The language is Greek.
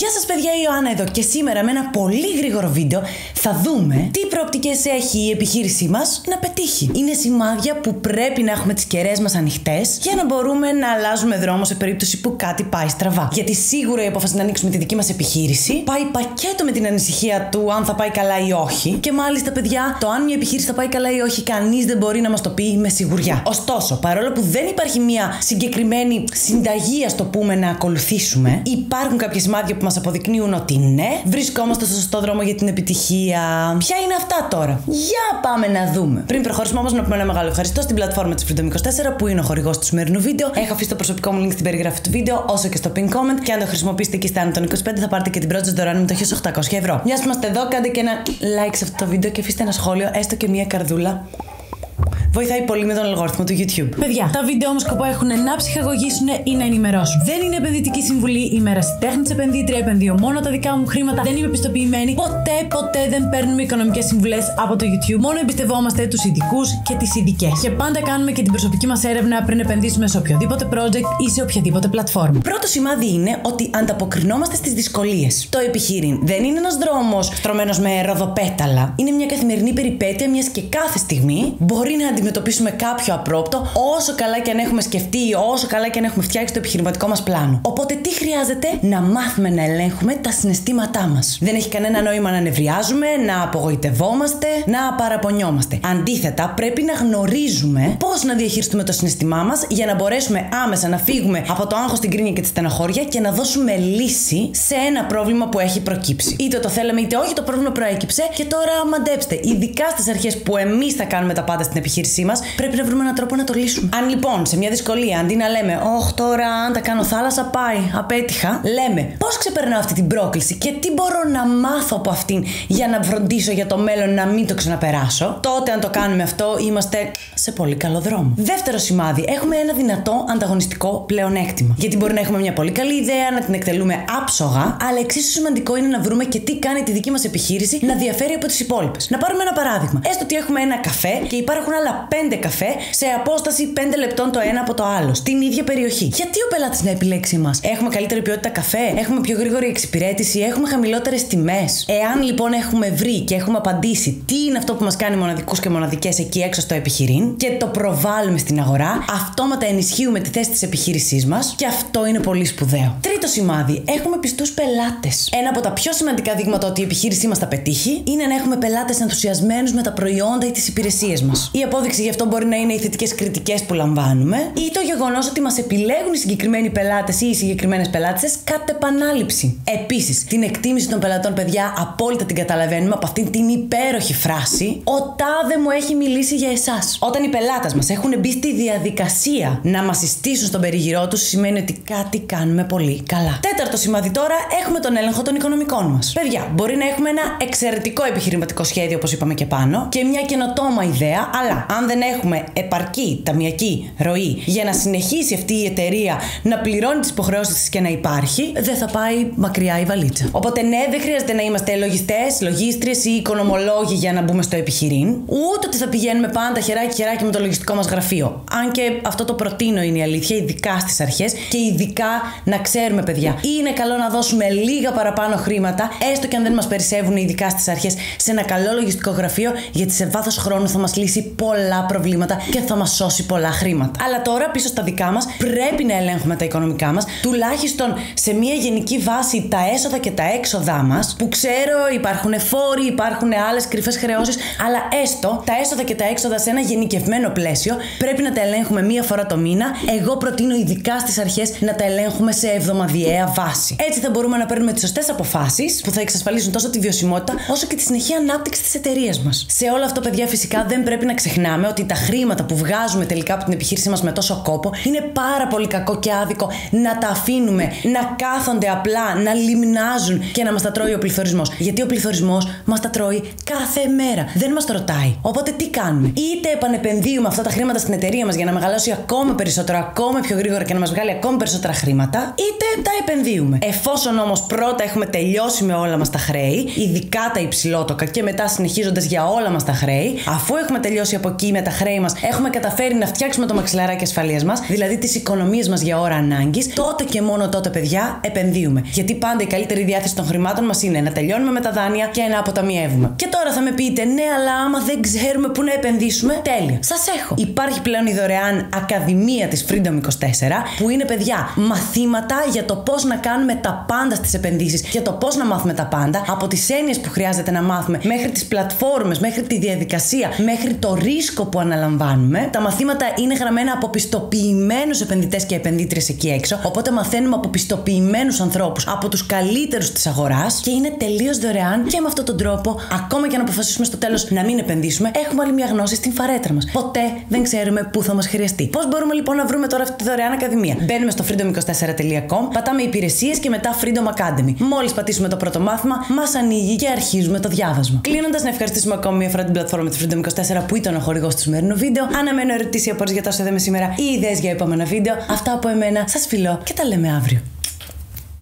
Γεια σας παιδιά, η Ιωάννα εδώ και σήμερα με ένα πολύ γρήγορο βίντεο θα δούμε τι προοπτικές έχει η επιχείρησή μας να πετύχει. Είναι σημάδια που πρέπει να έχουμε τις κεραίες μας ανοιχτές για να μπορούμε να αλλάζουμε δρόμο σε περίπτωση που κάτι πάει στραβά. Γιατί σίγουρα η απόφαση να ανοίξουμε τη δική μας επιχείρηση πάει πακέτο με την ανησυχία του αν θα πάει καλά ή όχι. Και μάλιστα, παιδιά, το αν μια επιχείρηση θα πάει καλά ή όχι, κανείς δεν μπορεί να μας το πει με σιγουριά. Ωστόσο, παρόλο που δεν υπάρχει μια συγκεκριμένη συνταγή, ας το πούμε, να ακολουθήσουμε, υπάρχουν κάποια σημάδια που μας αποδεικνύουν ότι ναι, βρισκόμαστε στο σωστό δρόμο για την επιτυχία. Ποια είναι αυτά τώρα? Για πάμε να δούμε. Πριν προχωρήσουμε όμως, να πούμε ένα μεγάλο ευχαριστώ στην πλατφόρμα της Freedom24 που είναι ο χορηγός του σημερινού βίντεο. Έχω αφήσει το προσωπικό μου link στην περιγραφή του βίντεο, όσο και στο pin comment. Και αν το χρησιμοποιήσετε εκεί στα άνω των 25, θα πάρετε και την πρώτη σας δωρεάν μετοχή 800 ευρώ. Μιας που είμαστε εδώ, κάντε και ένα like σε αυτό το βίντεο και αφήστε ένα σχόλιο, έστω και μια καρδούλα. Βοηθάει πολύ με τον αλγόριθμο του YouTube. Παιδιά, τα βίντεο όμως σκοπό έχουν να ψυχαγωγήσουν ή να ενημερώσουν. Δεν είναι επενδυτική συμβουλή, είμαι ερασιτέχνης επενδύτρια, επενδύω μόνο τα δικά μου χρήματα, δεν είμαι πιστοποιημένη. Ποτέ δεν παίρνουμε οικονομικές συμβουλές από το YouTube. Μόνο εμπιστευόμαστε τους ειδικούς και τις ειδικές. Και πάντα κάνουμε και την προσωπική μας έρευνα πριν επενδύσουμε σε οποιοδήποτε project ή σε οποιαδήποτε πλατφόρμα. Πρώτο σημάδι είναι ότι ανταποκρινόμαστε στις δυσκολίες. Το επιχείρημα δεν είναι ένας δρόμος στρωμένος με ροδοπέταλα. Είναι μια καθημερινή περιπέτεια, μιας και κάθε στιγμή μπορεί να αντιμετωπίσουμε κάποιο απρόπτο, όσο καλά και αν έχουμε σκεφτεί ή όσο καλά και αν έχουμε φτιάξει το επιχειρηματικό μας πλάνο. Οπότε τι χρειάζεται? Να μάθουμε να ελέγχουμε τα συναισθήματά μας. Δεν έχει κανένα νόημα να νευριάζουμε, να απογοητευόμαστε, να παραπονιόμαστε. Αντίθετα, πρέπει να γνωρίζουμε πώς να διαχειριστούμε το συναισθημά μας για να μπορέσουμε άμεσα να φύγουμε από το άγχος, την κρίνια και τη στεναχώρια και να δώσουμε λύση σε ένα πρόβλημα που έχει προκύψει. Είτε το θέλαμε είτε όχι, το πρόβλημα προέκυψε και τώρα μαντέψτε, ειδικά στις αρχές που εμείς θα κάνουμε τα πάντα στην επιχείρησή μας, πρέπει να βρούμε έναν τρόπο να το λύσουμε. Αν λοιπόν σε μια δυσκολία, αντί να λέμε «Ωχ, τώρα αν τα κάνω θάλασσα πάει, απέτυχα», λέμε «Πώς ξεπερνάω αυτή την πρόκληση και τι μπορώ να μάθω από αυτήν για να φροντίσω για το μέλλον να μην το ξαναπεράσω», τότε αν το κάνουμε αυτό, είμαστε σε πολύ καλό δρόμο. Δεύτερο σημάδι, έχουμε ένα δυνατό ανταγωνιστικό πλεονέκτημα. Γιατί μπορεί να έχουμε μια πολύ καλή ιδέα, να την εκτελούμε άψογα, αλλά εξίσου σημαντικό είναι να βρούμε και τι κάνει τη δική μας επιχείρηση να διαφέρει από τις υπόλοιπες. Να πάρουμε ένα παράδειγμα. Έστω ότι έχουμε ένα καφέ και υπάρχουν άλλα 5 καφέ σε απόσταση 5 λεπτών το ένα από το άλλο, στην ίδια περιοχή. Γιατί ο πελάτης να επιλέξει μας? Έχουμε καλύτερη ποιότητα καφέ, έχουμε πιο γρήγορη εξυπηρέτηση, έχουμε χαμηλότερες τιμές. Εάν λοιπόν έχουμε βρει και έχουμε απαντήσει τι είναι αυτό που μας κάνει μοναδικούς και μοναδικές εκεί έξω στο επιχειρήν και το προβάλλουμε στην αγορά, αυτόματα ενισχύουμε τη θέση της επιχείρησής μας και αυτό είναι πολύ σπουδαίο. Τρίτο σημάδι, έχουμε πιστούς πελάτες. Ένα από τα πιο σημαντικά δείγματα ότι η επιχείρησή μας θα πετύχει είναι να έχουμε πελάτες ενθουσιασμένους με τα προϊόντα ή τις υπηρεσίες μας. Η απόδειξη γι' αυτό μπορεί να είναι οι θετικές κριτικές που λαμβάνουμε ή το γεγονός ότι μας επιλέγουν οι συγκεκριμένοι πελάτες ή οι συγκεκριμένες πελάτες κατ' επανάληψη. Επίσης, την εκτίμηση των πελατών, παιδιά, απόλυτα την καταλαβαίνουμε από αυτήν την υπέροχη φράση «Ο τάδε μου έχει μιλήσει για εσάς». Όταν οι πελάτες μας έχουν μπει στη διαδικασία να μας συστήσουν στον περιγυρό τους, σημαίνει ότι κάτι κάνουμε πολύ καλά. Τέταρτο σημάδι τώρα, έχουμε τον έλεγχο των οικονομικών μας. Παιδιά, μπορεί να έχουμε ένα εξαιρετικό επιχειρηματικό σχέδιο, όπως είπαμε και πάνω, και μια καινοτόμα ιδέα, αλλά αν δεν έχουμε επαρκή ταμιακή ροή για να συνεχίσει αυτή η εταιρεία να πληρώνει τις υποχρεώσεις της και να υπάρχει, δεν θα πάει μακριά η βαλίτσα. Οπότε, ναι, δεν χρειάζεται να είμαστε λογιστές, λογίστριες ή οικονομολόγοι για να μπούμε στο επιχειρήν, ούτε ότι θα πηγαίνουμε πάντα χεράκι με το λογιστικό μας γραφείο. Αν και αυτό το προτείνω, είναι η αλήθεια, ειδικά στις αρχές και ειδικά να ξέρουμε, παιδιά, είναι καλό να δώσουμε λίγα παραπάνω χρήματα, έστω και αν δεν μας περισσεύουν, ειδικά στις αρχές, σε ένα καλό λογιστικό γραφείο, γιατί σε βάθος χρόνου θα μας λύσει πολλά προβλήματα και θα μας σώσει πολλά χρήματα. Αλλά τώρα πίσω στα δικά μας πρέπει να ελέγχουμε τα οικονομικά μας, τουλάχιστον σε μια γενική βάση τα έσοδα και τα έξοδά μας, που ξέρω υπάρχουν φόροι, υπάρχουν άλλες κρυφές χρεώσεις, αλλά έστω τα έσοδα και τα έξοδα σε ένα γενικευμένο πλαίσιο πρέπει να τα ελέγχουμε μία φορά το μήνα. Εγώ προτείνω ειδικά στις αρχές να τα ελέγχουμε σε εβδομαδιαία βάση. Έτσι θα μπορούμε να παίρνουμε τις σωστές αποφάσεις που θα εξασφαλίσουν τόσο τη βιωσιμότητα όσο και τη συνεχή ανάπτυξη της εταιρείας μας. Σε όλο αυτό, παιδιά, φυσικά δεν πρέπει να ξεχνάμε ότι τα χρήματα που βγάζουμε τελικά από την επιχείρησή μας με τόσο κόπο είναι πάρα πολύ κακό και άδικο να τα αφήνουμε να κάθονται απλά, να λιμνάζουν και να μας τα τρώει ο πληθωρισμός. Γιατί ο πληθωρισμός μας τα τρώει κάθε μέρα. Δεν μας το ρωτάει. Οπότε τι κάνουμε? Είτε επανεπενδύουμε αυτά τα χρήματα στην εταιρεία μας για να μεγαλώσει ακόμα περισσότερο, ακόμα πιο γρήγορα και να μας βγάλει ακόμα περισσότερα χρήματα, είτε τα επενδύουμε. Εφόσον όμως πρώτα έχουμε τελειώσει με όλα μας τα χρέη, ειδικά τα υψηλότοκα, και μετά συνεχίζοντας για όλα μας τα χρέη, αφού έχουμε τελειώσει από εκεί οικονομική με τα χρέη μας έχουμε καταφέρει να φτιάξουμε το μαξιλαράκι ασφαλείας μας, δηλαδή τις οικονομίες μας για ώρα ανάγκης, τότε και μόνο τότε, παιδιά, επενδύουμε. Γιατί πάντα η καλύτερη διάθεση των χρημάτων μας είναι να τελειώνουμε με τα δάνεια και να αποταμιεύουμε. Και τώρα θα με πείτε, ναι, αλλά άμα δεν ξέρουμε πού να επενδύσουμε, τέλεια. Σας έχω. Υπάρχει πλέον η δωρεάν Ακαδημία της Freedom 24, που είναι, παιδιά, μαθήματα για το πώς να κάνουμε τα πάντα στις επενδύσεις και το πώς να μάθουμε τα πάντα, από τις έννοιες που χρειάζεται να μάθουμε, μέχρι τις πλατφόρμες, μέχρι τη διαδικασία, μέχρι το ρίσκο που αναλαμβάνουμε. Τα μαθήματα είναι γραμμένα από πιστοποιημένους επενδυτές και επενδύτριες εκεί έξω, οπότε μαθαίνουμε από πιστοποιημένους ανθρώπους, από τους καλύτερους της αγοράς και είναι τελείως δωρεάν και με αυτόν τον τρόπο, ακόμα και αν αποφασίσουμε στο τέλος να μην επενδύσουμε, έχουμε άλλη μια γνώση στην φαρέτρα μας. Ποτέ δεν ξέρουμε πού θα μας χρειαστεί. Πώς μπορούμε λοιπόν να βρούμε τώρα αυτή τη δωρεάν ακαδημία? Μπαίνουμε στο freedom24.com, πατάμε υπηρεσίες και μετά Freedom Academy. Μόλις πατήσουμε το πρώτο μάθημα, μας ανοίγει και αρχίζουμε το διάβασμα. Κλείνοντας, να ευχαριστήσουμε ακόμη μια φορά την πλατφόρμα της Freedom 24 που ήταν ο χορηγός του σημερινού βίντεο. Αναμένω ερωτήσεις ή απορίες για τα όσα είδαμε σήμερα ή ιδέες για επόμενα βίντεο. Αυτά από εμένα, σας φιλώ και τα λέμε αύριο.